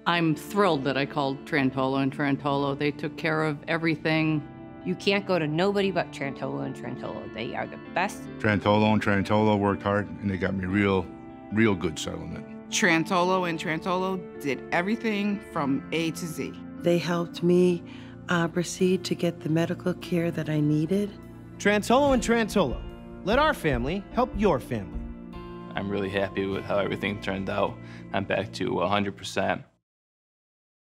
I'm thrilled that I called Trantolo and Trantolo. They took care of everything. You can't go to nobody but Trantolo and Trantolo. They are the best. Trantolo and Trantolo worked hard, and they got me real good settlement. Trantolo and Trantolo did everything from A to Z. They helped me proceed to get the medical care that I needed. Trantolo and Trantolo. Let our family help your family. I'm really happy with how everything turned out. I'm back to 100%.